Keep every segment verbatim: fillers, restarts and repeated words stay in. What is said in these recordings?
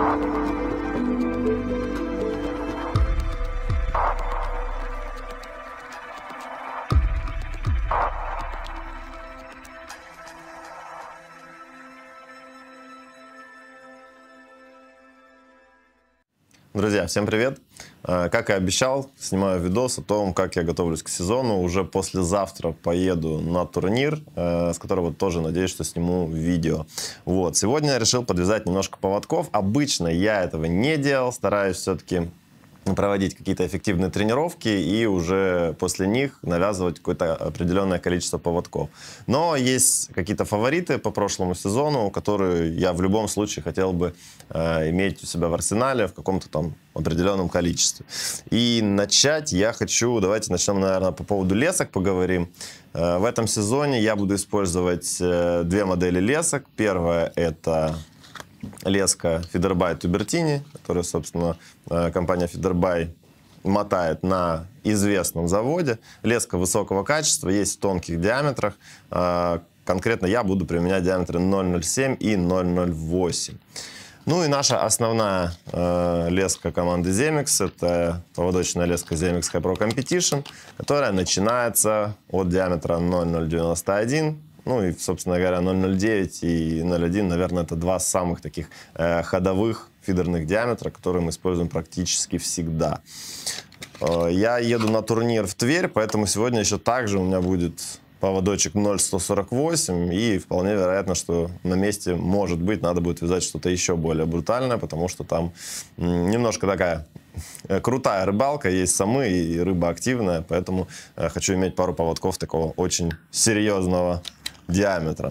Друзья, всем привет! Как и обещал, снимаю видос о том, как я готовлюсь к сезону. Уже послезавтра поеду на турнир, с которого тоже надеюсь, что сниму видео. Вот. Сегодня я решил подвязать немножко поводков. Обычно я этого не делал, стараюсь все-таки проводить какие-то эффективные тренировки и уже после них навязывать какое-то определенное количество поводков. Но есть какие-то фавориты по прошлому сезону, которые я в любом случае хотел бы э, иметь у себя в арсенале в каком-то там определенном количестве. И начать я хочу, давайте начнем, наверное, по поводу лесок поговорим. Э, в этом сезоне я буду использовать э, две модели лесок. Первая — это леска Feederby Tubertini, которую, собственно, компания Feederby мотает на известном заводе. Леска высокого качества, есть в тонких диаметрах. Конкретно я буду применять диаметры ноль ноль семь и ноль ноль восемь. Ну и наша основная э, леска команды Zemix — это поводочная леска Zemix High Pro Competition, которая начинается от диаметра ноль ноль девяносто один. Ну и, собственно говоря, ноль ноль девять и ноль один, наверное, это два самых таких э, ходовых фидерных диаметра, которые мы используем практически всегда. Э, я еду на турнир в Тверь, поэтому сегодня еще также у меня будет поводочек ноль сто сорок восемь, и вполне вероятно, что на месте, может быть, надо будет вязать что-то еще более брутальное, потому что там немножко такая крутая рыбалка, есть самы и рыба активная, поэтому э, хочу иметь пару поводков такого очень серьезного диаметра.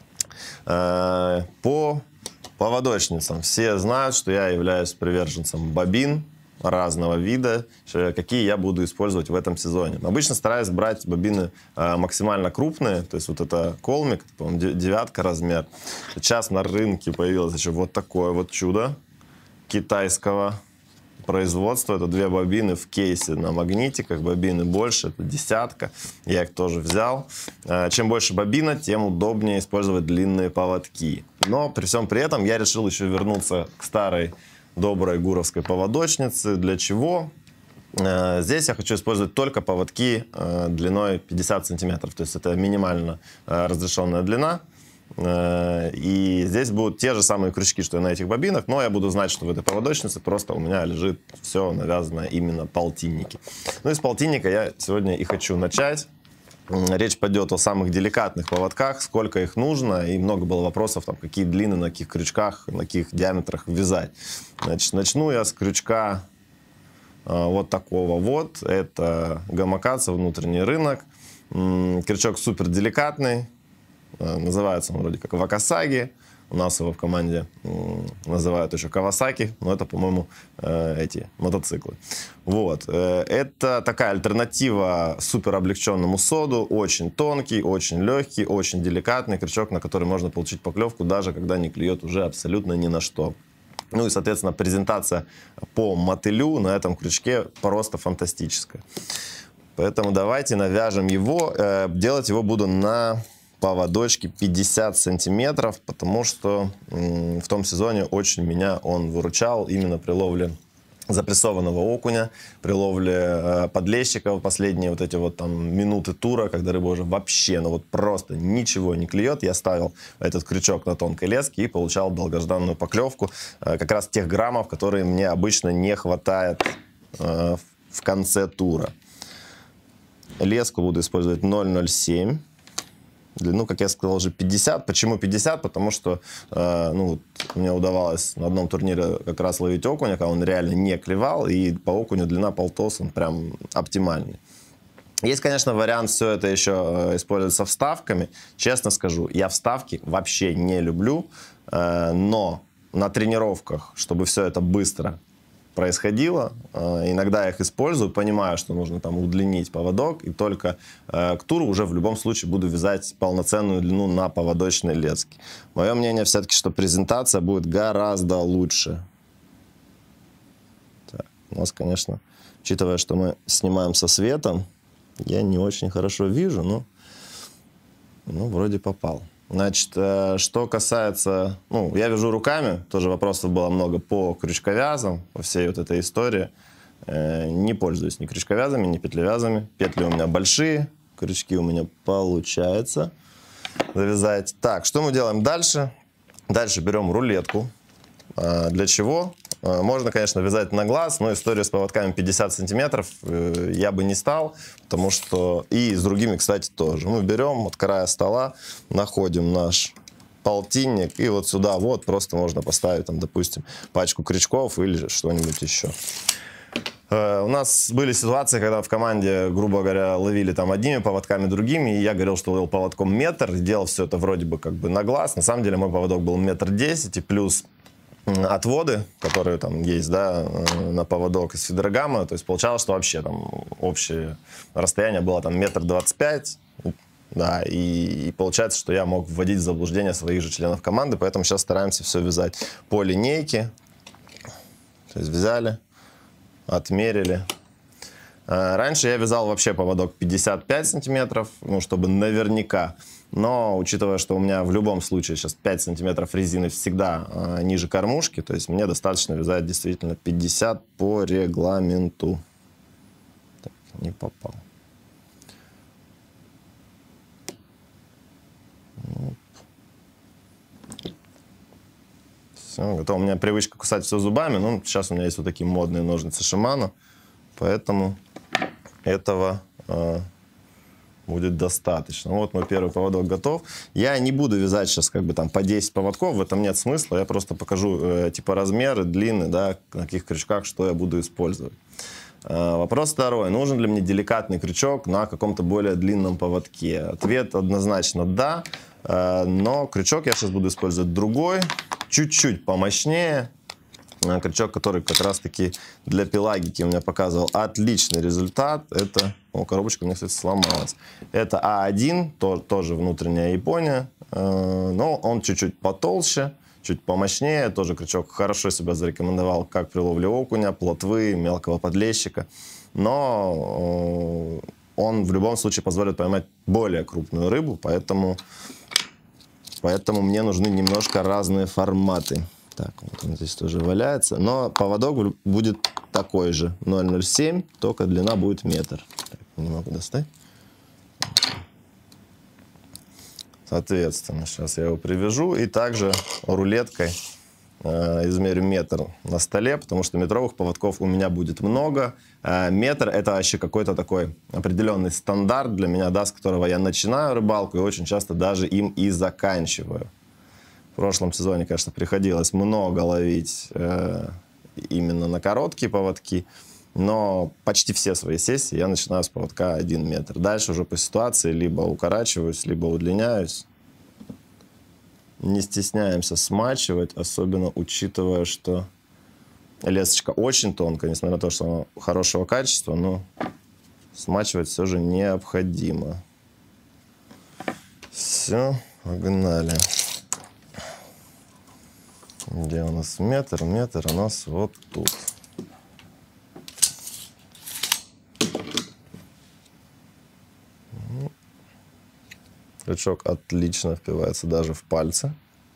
Э, по поводочницам все знают, что я являюсь приверженцем бобин разного вида, какие я буду использовать в этом сезоне. Обычно стараюсь брать бобины э, максимально крупные, то есть вот это колмик, по-моему, девятка размер. Сейчас на рынке появилось еще вот такое вот чудо китайского производства. Это две бобины в кейсе на магнитиках, бобины больше, это десятка, я их тоже взял. Э, чем больше бобина, тем удобнее использовать длинные поводки. Но при всем при этом я решил еще вернуться к старой доброй гуровской поводочницы. Для чего? Здесь я хочу использовать только поводки длиной пятьдесят сантиметров. То есть это минимально разрешенная длина. И здесь будут те же самые крючки, что и на этих бобинах, но я буду знать, что в этой поводочнице просто у меня лежит все навязанное именно полтинники. Ну и с полтинника я сегодня и хочу начать. Речь пойдет о самых деликатных поводках, сколько их нужно, и много было вопросов, там, какие длины, на каких крючках, на каких диаметрах вязать. Значит, начну я с крючка э, вот такого вот. Это Gamakatsu, внутренний рынок. М-м, крючок супер деликатный, э, называется он вроде как Вакасаги. У нас его в команде м, называют еще Кавасаки, но это, по-моему, э, эти мотоциклы. Вот. Э, это такая альтернатива супер облегченному соду. Очень тонкий, очень легкий, очень деликатный крючок, на который можно получить поклевку, даже когда не клюет уже абсолютно ни на что. Ну и, соответственно, презентация по мотылю на этом крючке просто фантастическая. Поэтому давайте навяжем его. Э, делать его буду на поводочки пятьдесят сантиметров, потому что в том сезоне очень меня он выручал именно при ловле запрессованного окуня, при ловле э, подлещиков. Последние вот эти вот там минуты тура, когда рыба уже вообще, ну вот просто ничего не клюет, я ставил этот крючок на тонкой леске и получал долгожданную поклевку, э, как раз тех граммов, которые мне обычно не хватает э, в конце тура. Леску буду использовать ноль ноль семь. Длину, как я сказал, уже пятьдесят. Почему пятьдесят? Потому что э, ну, мне удавалось на одном турнире как раз ловить окуня, когда он реально не клевал, и по окуню длина полтос, он прям оптимальный. Есть, конечно, вариант все это еще э, использовать со вставками. Честно скажу, я вставки вообще не люблю, э, но на тренировках, чтобы все это быстро происходило, иногда я их использую, понимаю, что нужно там удлинить поводок, и только э, к туру уже в любом случае буду вязать полноценную длину на поводочной леске. Мое мнение все-таки, что презентация будет гораздо лучше. Так, у нас, конечно, учитывая, что мы снимаем со светом, я не очень хорошо вижу, но ну, вроде попал. Значит, что касается... Ну, я вяжу руками, тоже вопросов было много по крючковязам, по всей вот этой истории. Не пользуюсь ни крючковязами, ни петлевязами. Петли у меня большие, крючки у меня получается завязать. Так, что мы делаем дальше? Дальше берем рулетку. Для чего? Можно, конечно, вязать на глаз, но история с поводками пятьдесят сантиметров я бы не стал, потому что... И с другими, кстати, тоже. Мы берем от края стола, находим наш полтинник, и вот сюда вот просто можно поставить, там, допустим, пачку крючков или что-нибудь еще. У нас были ситуации, когда в команде, грубо говоря, ловили там одними поводками, другими, и я говорил, что ловил поводком метр, делал все это вроде бы как бы на глаз. На самом деле мой поводок был метр десять, и плюс отводы, которые там есть, да, на поводок из фидерогамма, то есть получалось, что вообще там общее расстояние было там метр двадцать пять, да, и, и получается, что я мог вводить в заблуждение своих же членов команды, поэтому сейчас стараемся все вязать по линейке, то есть взяли, отмерили. Раньше я вязал вообще поводок пятьдесят пять сантиметров, ну, чтобы наверняка. Но, учитывая, что у меня в любом случае сейчас пять сантиметров резины всегда э, ниже кормушки, то есть мне достаточно вязать действительно пятьдесят по регламенту. Так, не попал. Все, готово. У меня привычка кусать все зубами, но сейчас у меня есть вот такие модные ножницы Shimano, поэтому этого... Э, будет достаточно. Вот мой первый поводок готов. Я не буду вязать сейчас как бы там по десять поводков, в этом нет смысла. Я просто покажу э, типа размеры, длины, да, на каких крючках, что я буду использовать. Э, вопрос второй. Нужен ли мне деликатный крючок на каком-то более длинном поводке? Ответ однозначно да, э, но крючок я сейчас буду использовать другой, чуть-чуть помощнее. Крючок, который как раз-таки для пелагики у меня показывал отличный результат. Это... О, коробочка у меня, кстати, сломалась. Это А один, то, тоже внутренняя Япония. Э, но он чуть-чуть потолще, чуть помощнее. Тоже крючок хорошо себя зарекомендовал как при ловле окуня, плотвы, мелкого подлещика. Но э, он в любом случае позволит поймать более крупную рыбу. Поэтому, поэтому мне нужны немножко разные форматы. Так, вот он здесь тоже валяется. Но поводок будет такой же. ноль ноль семь, только длина будет метр. Так, не могу достать. Соответственно, сейчас я его привяжу. И также рулеткой э, измерю метр на столе, потому что метровых поводков у меня будет много. Э, метр — это вообще какой-то такой определенный стандарт для меня, да, с которого я начинаю рыбалку и очень часто даже им и заканчиваю. В прошлом сезоне, конечно, приходилось много ловить э, именно на короткие поводки, но почти все свои сессии я начинаю с поводка один метр. Дальше уже по ситуации либо укорачиваюсь, либо удлиняюсь. Не стесняемся смачивать, особенно учитывая, что лесочка очень тонкая, несмотря на то, что она хорошего качества, но смачивать все же необходимо. Все, погнали. Где у нас метр? Метр у нас вот тут. Крючок отлично впивается даже в пальцы.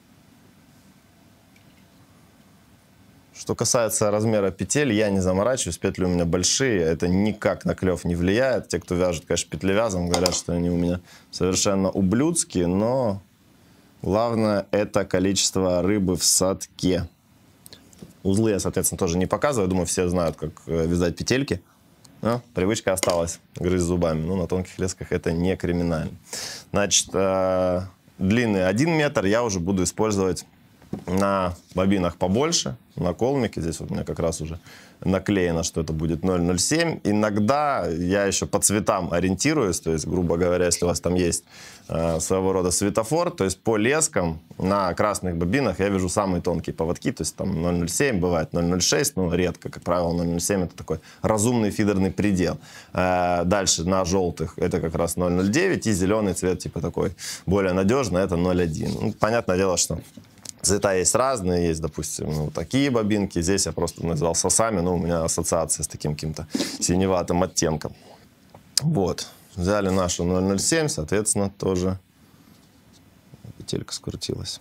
Что касается размера петель, я не заморачиваюсь, петли у меня большие, это никак на клев не влияет. Те, кто вяжет, конечно, петлевязом, говорят, что они у меня совершенно ублюдские, но главное — это количество рыбы в садке. Узлы я, соответственно, тоже не показываю, думаю, все знают, как вязать петельки. Но привычка осталась грызть зубами. Ну, на тонких лесках это не криминально. Значит, э, длины один метр я уже буду использовать на бобинах побольше, на колмике. Здесь вот у меня как раз уже наклеено, что это будет ноль ноль семь. Иногда я еще по цветам ориентируюсь, то есть, грубо говоря, если у вас там есть э, своего рода светофор, то есть по лескам на красных бобинах я вяжу самые тонкие поводки, то есть там ноль ноль семь, бывает ноль ноль шесть, ну, редко, как правило, ноль ноль семь это такой разумный фидерный предел. Э, дальше на желтых это как раз ноль ноль девять, и зеленый цвет типа такой более надежный, это ноль один. Ну, понятное дело, что цвета есть разные, есть, допустим, ну, такие бобинки. Здесь я просто назвал сосами, но у меня ассоциация с таким каким-то синеватым оттенком. Вот. Взяли нашу ноль ноль семь, соответственно, тоже петелька скрутилась.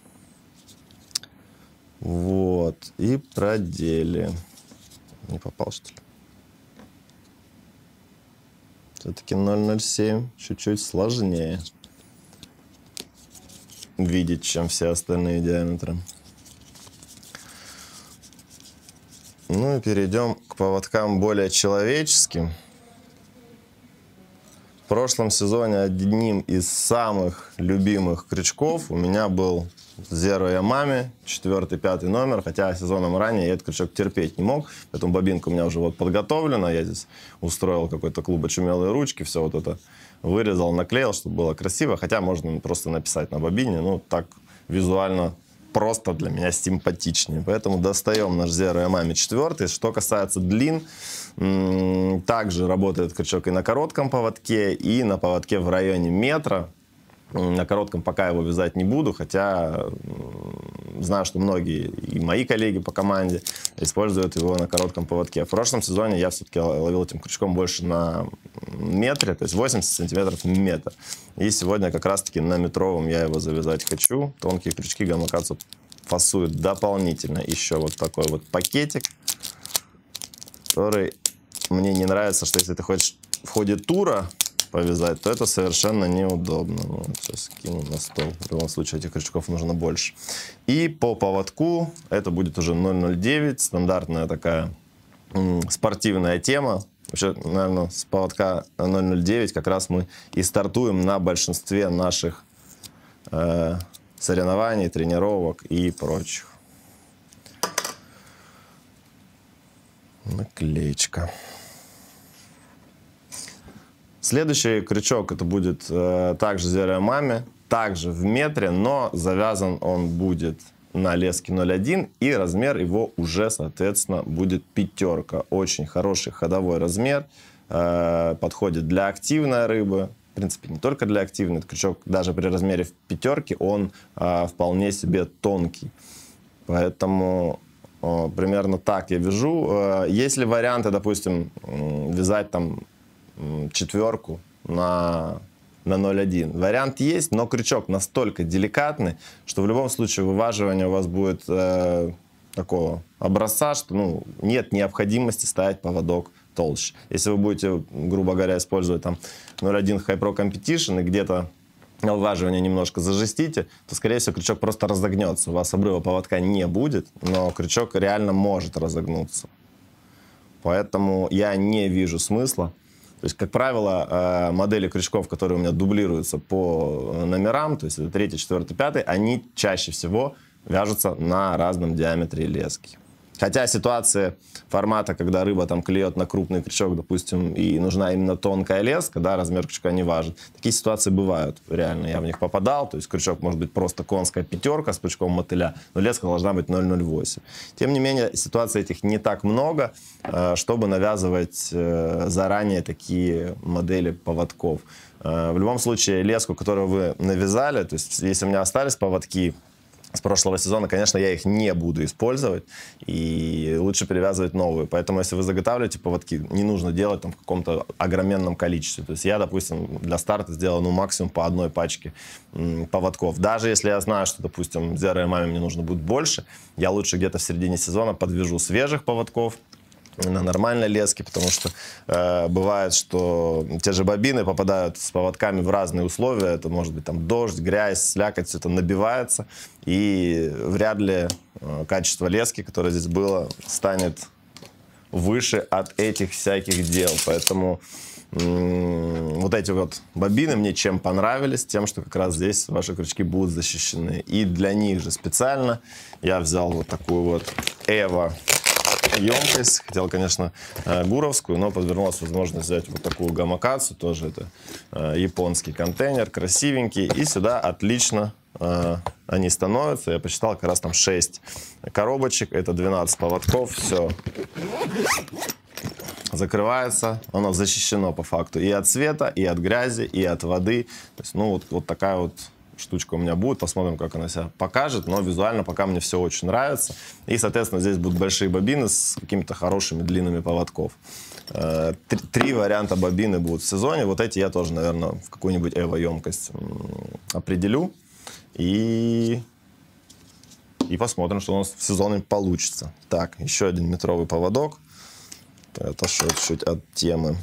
Вот. И продели. Не попал, что ли? Все-таки ноль ноль семь чуть-чуть сложнее видеть, чем все остальные диаметры. Ну и перейдем к поводкам более человеческим. В прошлом сезоне одним из самых любимых крючков у меня был Zero Yamame, четвертый, пятый номер, хотя сезоном ранее я этот крючок терпеть не мог, поэтому бобинка у меня уже вот подготовлена, я здесь устроил какой-то клуб очумелые ручки, все вот это вырезал, наклеил, чтобы было красиво, хотя можно просто написать на бобине, ну так визуально просто для меня симпатичнее, поэтому достаем наш Zero Yamame четыре. Что касается длин, также работает крючок и на коротком поводке, и на поводке в районе метра. На коротком пока его вязать не буду, хотя знаю, что многие и мои коллеги по команде используют его на коротком поводке. В прошлом сезоне я все-таки ловил этим крючком больше на метре, то есть восемьдесят сантиметров метр. И сегодня как раз-таки на метровом я его завязать хочу. Тонкие крючки Gamakatsu фасуют дополнительно еще вот такой вот пакетик, который мне не нравится, что если ты хочешь в ходе тура повязать, то это совершенно неудобно. Ну, сейчас кину на стол. В любом случае этих крючков нужно больше. И по поводку это будет уже ноль ноль девять. Стандартная такая м, спортивная тема. Вообще, наверное, с поводка ноль ноль девять как раз мы и стартуем на большинстве наших э, соревнований, тренировок и прочих. Наклеечка. Следующий крючок это будет э, также Zero Yamame, также в метре, но завязан он будет на леске ноль один, и размер его уже, соответственно, будет пятерка. Очень хороший ходовой размер, э, подходит для активной рыбы. В принципе, не только для активной. Этот крючок даже при размере в пятерке он э, вполне себе тонкий. Поэтому э, примерно так я вяжу. Э, есть ли варианты, допустим, э, вязать там четверку на, на ноль один. Вариант есть, но крючок настолько деликатный, что в любом случае вываживание у вас будет э, такого образца, что ну, нет необходимости ставить поводок толще. Если вы будете, грубо говоря, использовать там ноль один High Pro Competition и где-то вываживание немножко зажестите, то, скорее всего, крючок просто разогнется. У вас обрыва поводка не будет, но крючок реально может разогнуться. Поэтому я не вижу смысла. То есть, как правило, модели крючков, которые у меня дублируются по номерам, то есть это третий, четвертый, пятый, они чаще всего вяжутся на разном диаметре лески. Хотя ситуация формата, когда рыба там клюет на крупный крючок, допустим, и нужна именно тонкая леска, да, размер крючка не важен. Такие ситуации бывают, реально, я в них попадал. То есть крючок может быть просто конская пятерка с пучком мотыля, но леска должна быть ноль ноль восемь. Тем не менее, ситуаций этих не так много, чтобы навязывать заранее такие модели поводков. В любом случае, леску, которую вы навязали, то есть если у меня остались поводки с прошлого сезона, конечно, я их не буду использовать, и лучше перевязывать новые. Поэтому, если вы заготавливаете поводки, не нужно делать там в каком-то огроменном количестве. То есть я, допустим, для старта сделал ну, максимум по одной пачке м, поводков. Даже если я знаю, что, допустим, Zero Yamame мне нужно будет больше, я лучше где-то в середине сезона подвяжу свежих поводков на нормальной леске, потому что э, бывает, что те же бобины попадают с поводками в разные условия. Это может быть там дождь, грязь, слякоть, все это набивается. И вряд ли э, качество лески, которое здесь было, станет выше от этих всяких дел. Поэтому м- вот эти вот бобины мне чем понравились? Тем, что как раз здесь ваши крючки будут защищены. И для них же специально я взял вот такую вот Эва емкость. Хотел, конечно, гуровскую, но подвернулась возможность взять вот такую Gamakatsu. Тоже это э, японский контейнер, красивенький. И сюда отлично э, они становятся. Я посчитал, как раз там шесть коробочек. Это двенадцать поводков. Все закрывается. Оно защищено по факту и от света, и от грязи, и от воды. То есть, ну, вот, вот такая вот штучка у меня будет. Посмотрим, как она себя покажет. Но визуально пока мне все очень нравится. И, соответственно, здесь будут большие бобины с какими-то хорошими длинами поводков. Три, три варианта бобины будут в сезоне. Вот эти я тоже, наверное, в какую-нибудь эво емкость определю. И, и посмотрим, что у нас в сезоне получится. Так, еще один метровый поводок. Отошел чуть от темы.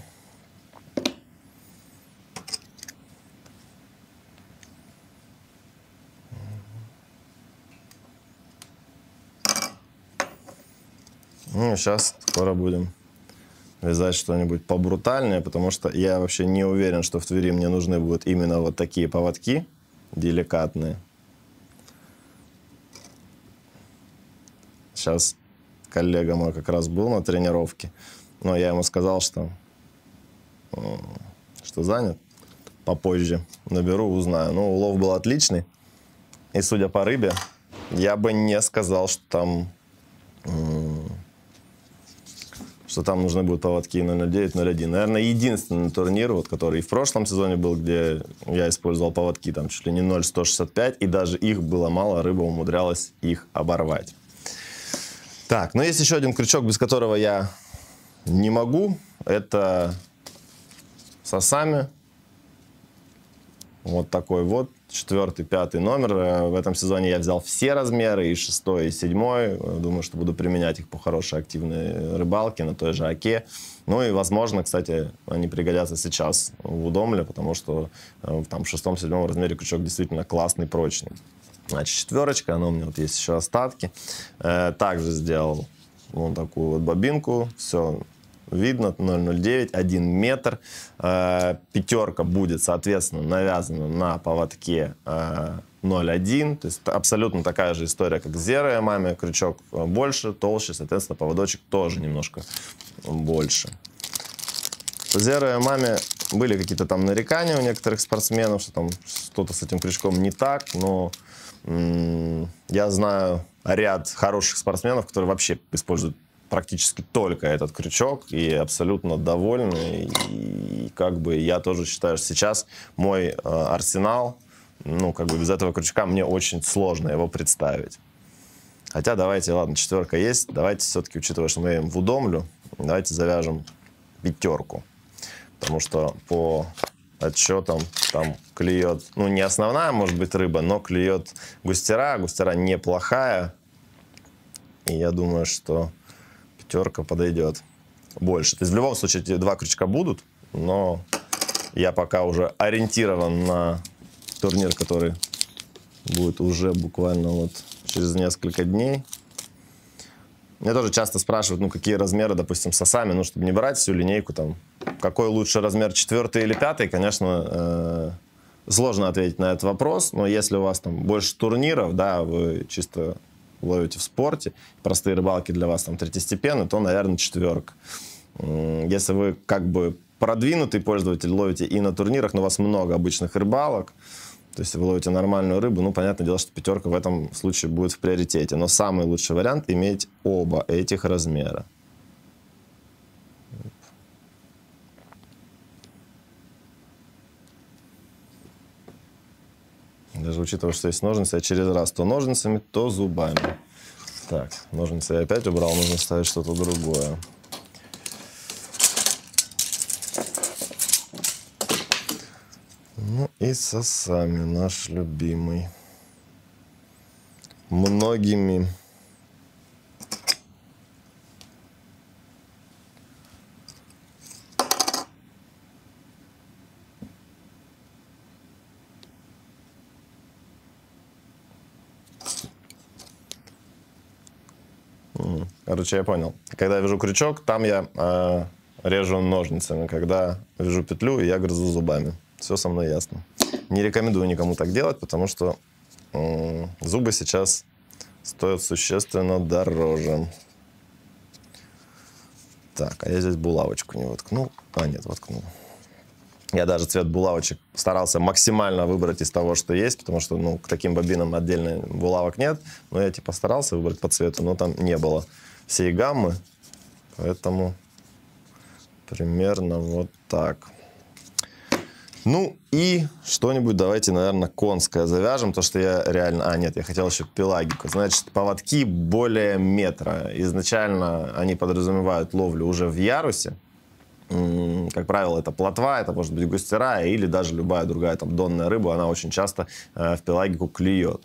Ну, сейчас скоро будем вязать что-нибудь побрутальнее, потому что я вообще не уверен, что в Твери мне нужны будут именно вот такие поводки деликатные. Сейчас коллега мой как раз был на тренировке, но я ему сказал, что, что занят. Попозже наберу, узнаю. Ну, улов был отличный. И судя по рыбе, я бы не сказал, что там... что там нужны будут поводки ноль ноль девять ноль один. Наверное, единственный турнир, вот, который и в прошлом сезоне был, где я использовал поводки там чуть ли не ноль сто шестьдесят пять, и даже их было мало, рыба умудрялась их оборвать. Так, но есть еще один крючок, без которого я не могу. Это Сасами. Вот такой вот. Четвертый, пятый номер. В этом сезоне я взял все размеры, и шестой, и седьмой. Думаю, что буду применять их по хорошей активной рыбалке на той же Оке. Ну и, возможно, кстати, они пригодятся сейчас в Удомле, потому что там в шестом, седьмом размере крючок действительно классный, прочный. Значит, четверочка, она у меня вот есть еще остатки. Также сделал вот такую вот бобинку. Все видно, ноль ноль девять, один метр. Э, пятерка будет, соответственно, навязана на поводке э, ноль один. То есть абсолютно такая же история, как с Zero Yamame. Крючок больше, толще, соответственно, поводочек тоже немножко больше. По Zero Yamame были какие-то там нарекания у некоторых спортсменов, что там что-то с этим крючком не так, но м- я знаю ряд хороших спортсменов, которые вообще используют практически только этот крючок и абсолютно довольны. И как бы я тоже считаю, что сейчас мой э, арсенал, ну, как бы без этого крючка мне очень сложно его представить. Хотя давайте, ладно, четверка есть, давайте все-таки, учитывая, что мы едем в Удомлю, давайте завяжем пятерку. Потому что по отчетам там клюет, ну, не основная, может быть, рыба, но клюет густера. Густера неплохая. И я думаю, что пятерка подойдет больше. То есть в любом случае эти два крючка будут, но я пока уже ориентирован на турнир, который будет уже буквально вот через несколько дней. Меня тоже часто спрашивают, ну, какие размеры, допустим, Сасами, ну, чтобы не брать всю линейку, там, какой лучше размер, четвертый или пятый, конечно, э, сложно ответить на этот вопрос, но если у вас там больше турниров, да, вы чисто ловите в спорте, простые рыбалки для вас там третьестепенные, то, наверное, четверка. Если вы как бы продвинутый пользователь, ловите и на турнирах, но у вас много обычных рыбалок, то есть вы ловите нормальную рыбу, ну, понятное дело, что пятерка в этом случае будет в приоритете. Но самый лучший вариант — иметь оба этих размера. Даже учитывая, что есть ножницы, я через раз то ножницами, то зубами. Так, ножницы я опять убрал, нужно ставить что-то другое. Ну и Сасами, наш любимый. Многими. Короче, я понял. Когда я вяжу крючок, там я э, режу ножницами. Когда вяжу петлю, я грызу зубами. Все со мной ясно. Не рекомендую никому так делать, потому что э, зубы сейчас стоят существенно дороже. Так, а я здесь булавочку не воткнул. А, нет, воткнул. Я даже цвет булавочек старался максимально выбрать из того, что есть, потому что, ну, к таким бобинам отдельно булавок нет. Но я типа старался выбрать по цвету, но там не было всей гаммы. Поэтому примерно вот так. Ну и что-нибудь давайте, наверное, конское завяжем. То, что я реально... А, нет, я хотел еще пелагику. Значит, поводки более метра. Изначально они подразумевают ловлю уже в ярусе. Как правило, это плотва, это может быть густера или даже любая другая там донная рыба, она очень часто э, в пелагику клюет.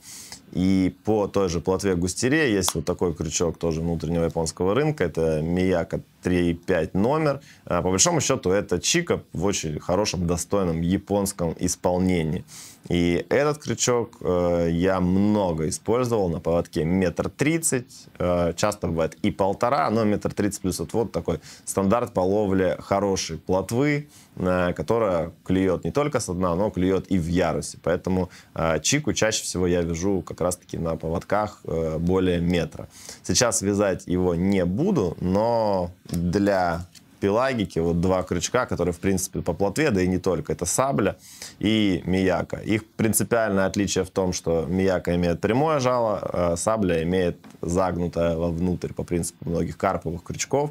И по той же плотве густере есть вот такой крючок тоже внутреннего японского рынка. Это Мияка три и пять номер. По большому счету это чика в очень хорошем, достойном японском исполнении. И этот крючок э, я много использовал на поводке метр тридцать. Э, часто бывает и полтора, но метр тридцать плюс вот, вот такой стандарт по ловле хорошей плотвы, э, которая клюет не только со дна, но клюет и в ярусе. Поэтому э, чику чаще всего я вяжу как раз-таки на поводках э, более метра. Сейчас вязать его не буду, но для пелагики вот два крючка, которые в принципе по плотве, да и не только, это сабля и мияка. Их принципиальное отличие в том, что мияка имеет прямое жало, а сабля имеет загнутое вовнутрь по принципу многих карповых крючков.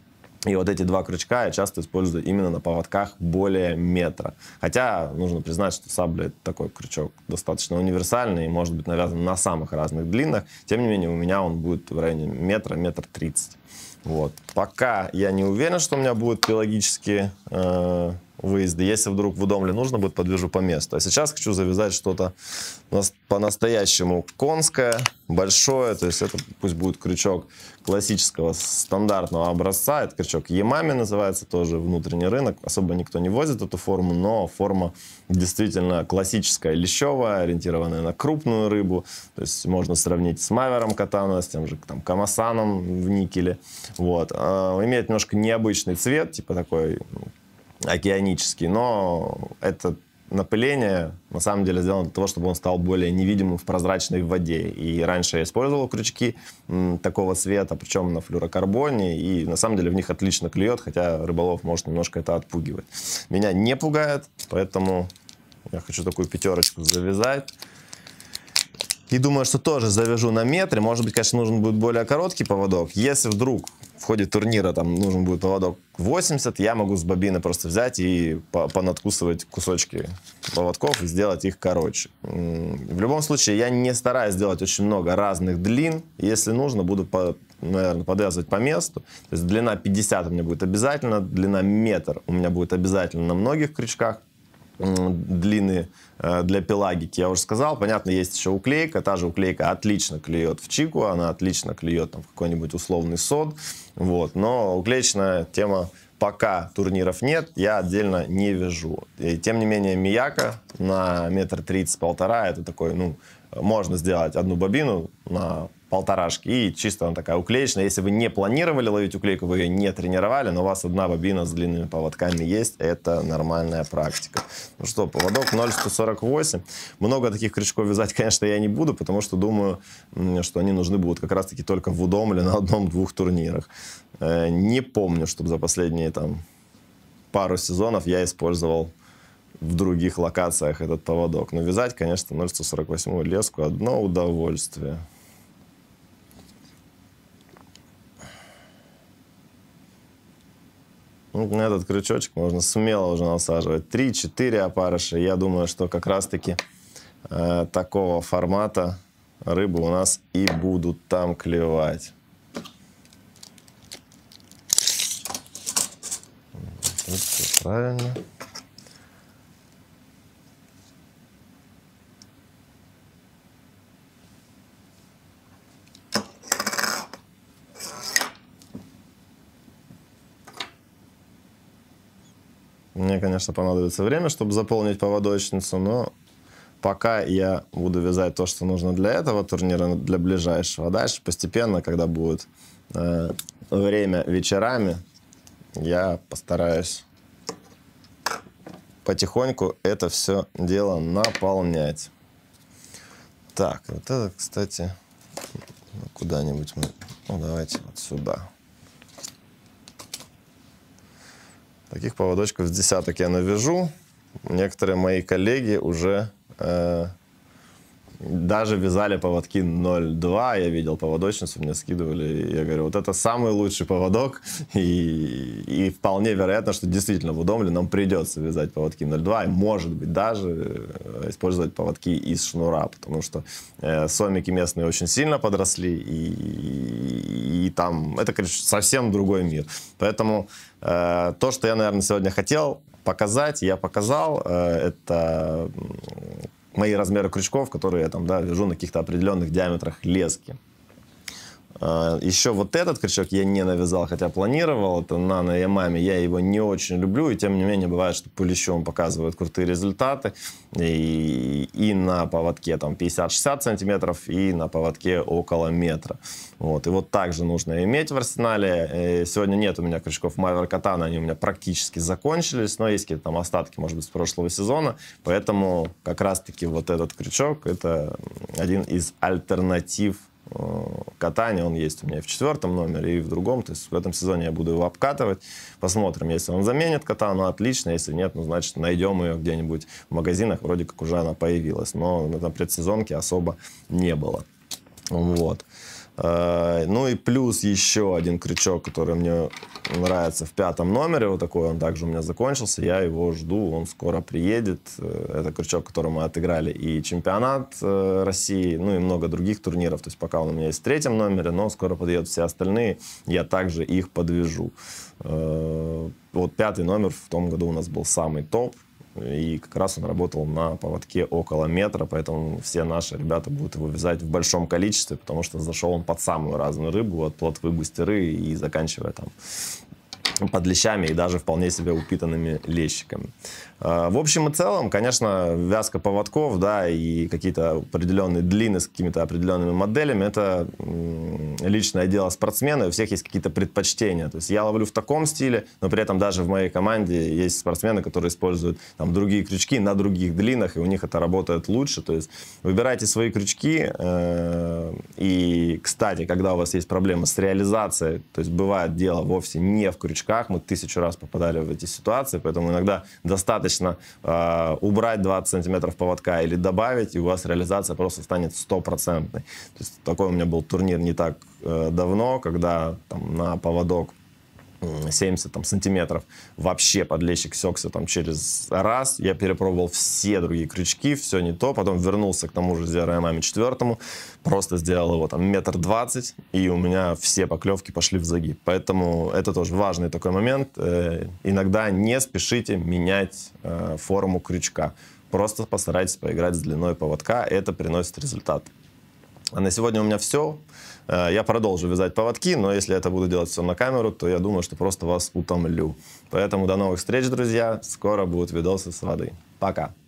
И вот эти два крючка я часто использую именно на поводках более метра. Хотя нужно признать, что сабля — это такой крючок достаточно универсальный и может быть навязан на самых разных длинах. Тем не менее, у меня он будет в районе метра, метр тридцать. Вот. Пока я не уверен, что у меня будут пелагические э, выезды. Если вдруг в Удомле нужно будет, подвяжу по месту. А сейчас хочу завязать что-то по-настоящему конское, большое. То есть это пусть будет крючок классического стандартного образца. Это крючок Ямами называется, тоже внутренний рынок. Особо никто не возит эту форму, но форма действительно классическая, лещевая, ориентированная на крупную рыбу. То есть можно сравнить с Мавером Катана, с тем же там Камасаном в никеле. Вот. Имеет немножко необычный цвет, типа такой океанический, но это напыление на самом деле сделано для того, чтобы он стал более невидимым в прозрачной воде. И раньше я использовал крючки м, такого цвета, причем на флюрокарбоне, и на самом деле в них отлично клюет, хотя рыболов может немножко это отпугивать. Меня не пугает, поэтому я хочу такую пятерочку завязать. И думаю, что тоже завяжу на метре. Может быть, конечно, нужен будет более короткий поводок. Если вдруг в ходе турнира там нужен будет поводок восемьдесят, я могу с бобины просто взять и понадкусывать кусочки поводков и сделать их короче. В любом случае, я не стараюсь делать очень много разных длин. Если нужно, буду, по, наверное, подвязывать по месту. То есть длина пятьдесят у меня будет обязательно, длина метр у меня будет обязательно на многих крючках. Длины для пелагики я уже сказал. Понятно, есть еще уклейка. Та же уклейка отлично клюет в чику, она отлично клюет там, в какой-нибудь условный сод. Вот. Но уклеечная тема пока турниров нет, я отдельно не вяжу. И, тем не менее, мияка на метр тридцать, полтора, это такой, ну, можно сделать одну бобину на полторашки, и чисто она такая уклеечная. Если вы не планировали ловить уклейку, вы ее не тренировали, но у вас одна бобина с длинными поводками есть, это нормальная практика. Ну что, поводок ноль сто сорок восемь. Много таких крючков вязать, конечно, я не буду, потому что думаю, что они нужны будут как раз-таки только в Удомле на одном-двух турнирах. Не помню, чтобы за последние там пару сезонов я использовал в других локациях этот поводок. Но вязать, конечно, ноль сто сорок восемь леску одно удовольствие. На этот крючочек можно смело уже насаживать три-четыре опарыша. Я думаю, что как раз-таки э, такого формата рыбы у нас и будут там клевать. Все правильно. Мне, конечно, понадобится время, чтобы заполнить поводочницу, но пока я буду вязать то, что нужно для этого турнира, для ближайшего. А дальше постепенно, когда будет э, время вечерами, я постараюсь потихоньку это все дело наполнять. Так, вот это, кстати, куда-нибудь мы... Ну, давайте вот сюда. Таких поводочков с десяток я навяжу. Некоторые мои коллеги уже э, даже вязали поводки ноль два. Я видел поводочницу, мне скидывали. Я говорю, вот это самый лучший поводок. И, и вполне вероятно, что действительно в Удомле нам придется вязать поводки ноль два. И может быть даже использовать поводки из шнура. Потому что э, сомики местные очень сильно подросли. И, и и там, это, конечно, совсем другой мир. Поэтому э, то, что я, наверное, сегодня хотел показать, я показал, э, это мои размеры крючков, которые я там, да, вяжу на каких-то определенных диаметрах лески. Еще вот этот крючок я не навязал, хотя планировал. Это Nano Yamami. Я его не очень люблю. И тем не менее бывает, что пылищом показывают крутые результаты. И, и на поводке там пятьдесят-шестьдесят сантиметров, и на поводке около метра. Вот. И вот также нужно иметь в арсенале. И сегодня нет у меня крючков Maver Katana. Они у меня практически закончились. Но есть какие-то там остатки, может быть, с прошлого сезона. Поэтому как раз-таки вот этот крючок — это один из альтернатив катания. Он есть у меня и в четвертом номере, и в другом. То есть в этом сезоне я буду его обкатывать. Посмотрим, если он заменит катану, отлично. Если нет, ну, значит, найдем ее где-нибудь в магазинах. Вроде как уже она появилась. Но на предсезонке особо не было. Вот. Ну и плюс еще один крючок, который мне нравится в пятом номере. Вот такой он также у меня закончился. Я его жду, он скоро приедет. Это крючок, которым мы отыграли и чемпионат России, ну и много других турниров. То есть пока он у меня есть в третьем номере, но скоро подъедут все остальные. Я также их подвяжу. Вот пятый номер в том году у нас был самый топ. И как раз он работал на поводке около метра, поэтому все наши ребята будут его вязать в большом количестве, потому что зашел он под самую разную рыбу, от плотвы густеры и заканчивая там под лещами и даже вполне себе упитанными лещиками. В общем и целом, конечно, вязка поводков, да, и какие-то определенные длины с какими-то определенными моделями — это личное дело спортсмена, у всех есть какие-то предпочтения. То есть я ловлю в таком стиле, но при этом даже в моей команде есть спортсмены, которые используют там другие крючки на других длинах, и у них это работает лучше. То есть выбирайте свои крючки. И, кстати, когда у вас есть проблемы с реализацией, то есть бывает дело вовсе не в крючках, мы тысячу раз попадали в эти ситуации, поэтому иногда достаточно э, убрать двадцать сантиметров поводка или добавить, и у вас реализация просто станет стопроцентной. То есть такой у меня был турнир не так э, давно, когда там, на поводок семьдесят там, сантиметров вообще подлещик сёкся там через раз. Я перепробовал все другие крючки, все не то. Потом вернулся к тому же Zero Yamami четвертому, просто сделал его там метр двадцать, и у меня все поклевки пошли в загиб. Поэтому это тоже важный такой момент. Э, иногда не спешите менять э, форму крючка. Просто постарайтесь поиграть с длиной поводка, это приносит результат. А на сегодня у меня все. Я продолжу вязать поводки, но если это буду делать все на камеру, то я думаю, что просто вас утомлю. Поэтому до новых встреч, друзья. Скоро будут видосы с воды. Пока.